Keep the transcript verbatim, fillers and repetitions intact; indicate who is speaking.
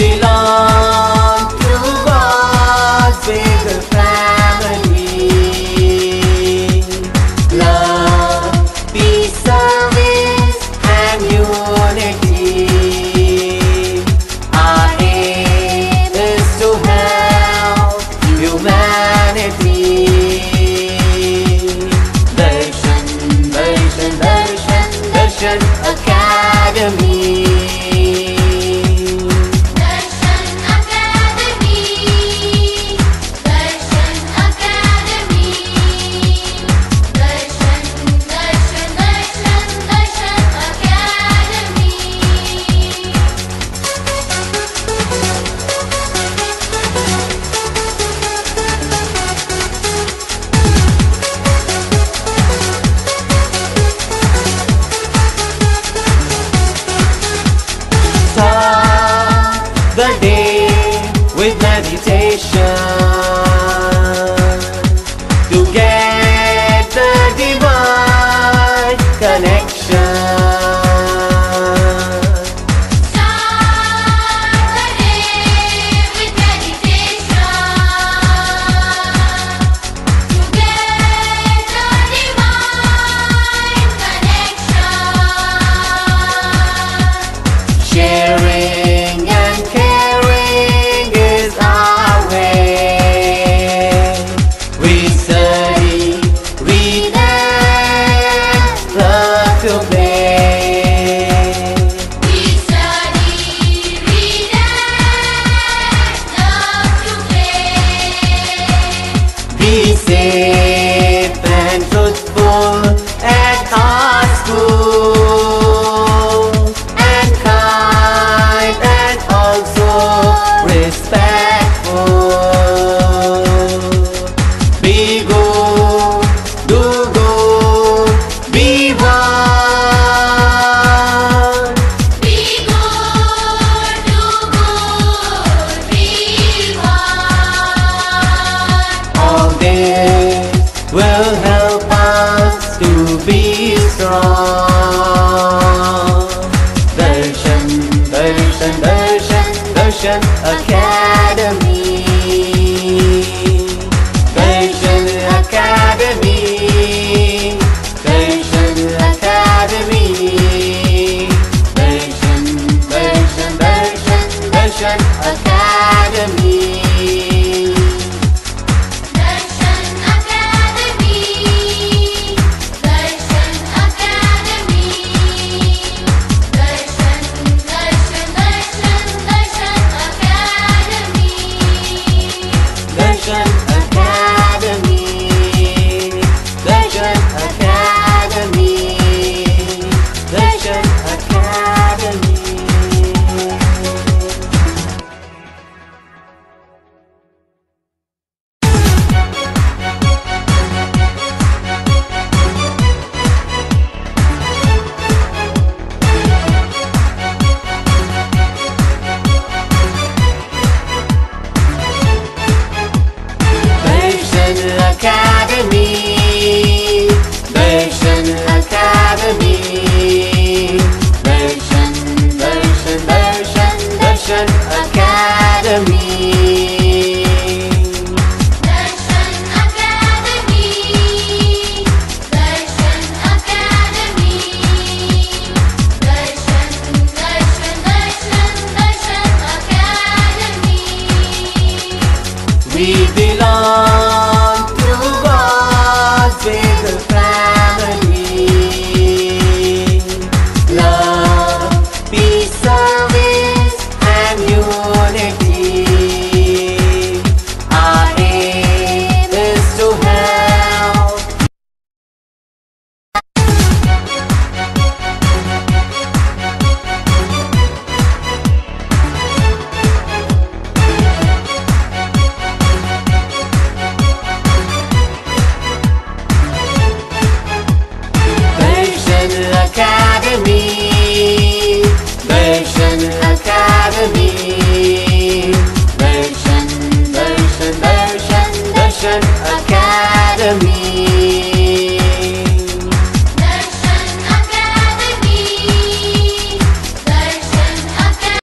Speaker 1: belong to God's bigger family. Love, peace, service, and unity. Our aim is to help humanity. Darshan, Darshan, Darshan, Darshan Academy. The day with meditation to get the divine connection.
Speaker 2: Start the day with meditation to get the divine connection.
Speaker 1: Sharing and caring is our way. We study, read and love to play.
Speaker 2: We study, read and love to play.
Speaker 1: Be safe and truthful at our school, and kind and also respectful. Be good, do good, be one.
Speaker 2: Be good, do good, be one.
Speaker 1: All this will help us to be strong. Darshan, Darshan, Darshan, Darshan Academy. Darshan Academy. Darshan Academy. Darshan, Darshan, Darshan, Darshan Academy.
Speaker 2: Darshan Academy, Darshan Academy, Darshan, Darshan, Darshan, Darshan Academy.
Speaker 1: Darshan Academy. Darshan Academy. Darshan Academy. Darshan Academy. Darshan Academy. Darshan, Darshan, Darshan, Darshan Academy.
Speaker 2: Darshan Academy, Darshan Academy, Darshan, Darshan, Darshan, Darshan Academy.
Speaker 1: We belong to God's bigger family. Love, peace, service, and unity. Our aim is to help. Darshan Academy. Darshan Academy. Darshan, Darshan, Darshan, Darshan Academy.